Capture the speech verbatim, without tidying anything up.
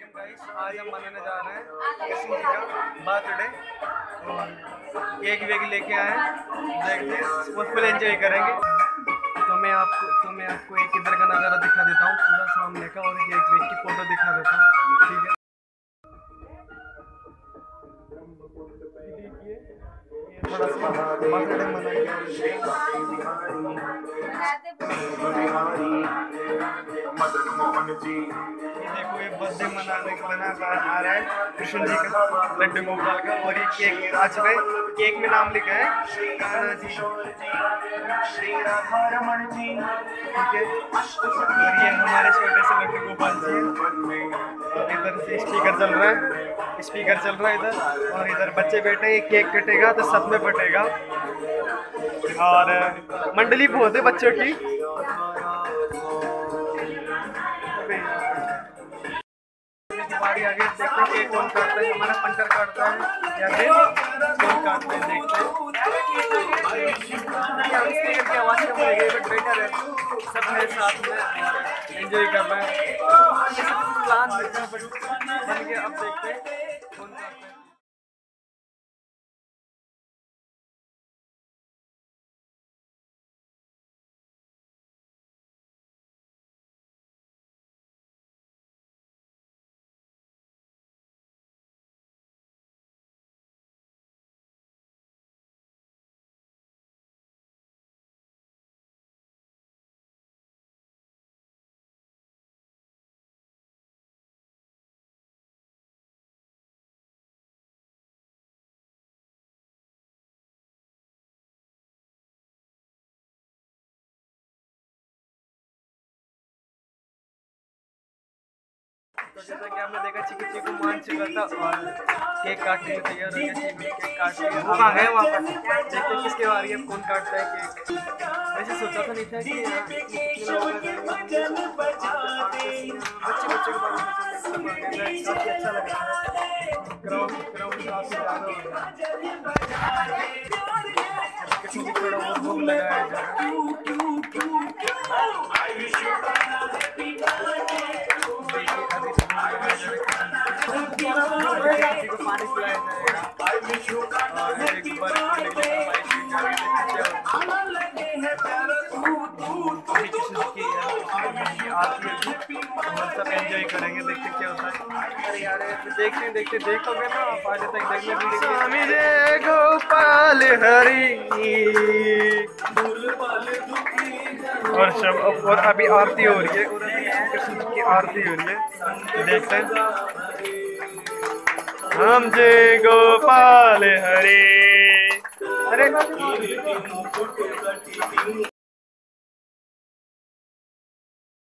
Morning guys, आज हम मनाने जा रहे हैं कृष्ण जी का बर्थडे और केक वेक लेके आए हैं। देखते हैं वो फुल एंजॉय करेंगे। तो मैं आपको तो मैं आपको एक इधर का नज़ारा दिखा देता हूँ पूरा सामने का, और केक वेक की फोटो दिखा देता हूँ। ठीक है, थोड़ा सा बर्थडे मनाएंगे। देखो ये बर्थडे मनाने बना आ रहा है कृष्ण जी का, लड्डू गोपाल का। और ये केक आ चुका है, केक में नाम लिखा है कान्हा जी। ठीक है, और ये हमारे छोटे से लड्डू गोपाल जी हैं। और इधर से स्पीकर चल रहा है, स्पीकर चल रहा है इधर, और इधर बच्चे बैठे हैं। केक कटेगा तो सब में बटेगा। और मंडली बहुत है बच्चों की। हमारी आगे देखते हैं कि कौन काटता है। हमारा पंटर काटता है या फिर कौन काटते हैं, देखते हैं। स्पीकर की आवाज़ कम हो गई, बट बेटर है, सब है साथ में एंजॉय कर रहे हैं। प्लान बन गया, अब देखते हैं कौन काटता है। तो जैसा कि आपने देखा, चिकू चिकू मान चुका था और केक काटने में तैयार हो गया। चिकू केक काट लिया, वो आ गए वापस। देखते हैं किसके बारी है, कौन काटता है केक। वैसे सोचा तो नहीं था कि यहाँ इतने लोग बच्चे बच्चे के बारे में सब आ गए। काफ़ी अच्छा लग रहा है, क्राउड क्राउड काफ़ी ज़्यादा हो गया। किसी की थोड़ा वो भूख लगाया जा रहा है। को पानी पिलाया जाएगा और एक बार सब एंजॉय करेंगे। देखते क्या होता है। अरे यार देखते देखते देखोगे ना आप आगे तक देखने वीडियो। स्वामी जय गोपाल हरि। और सब और अभी आरती हो रही है, कृष्ण की आरती हो रही है। देखते हैं हम जय गोपाल हरे। अरे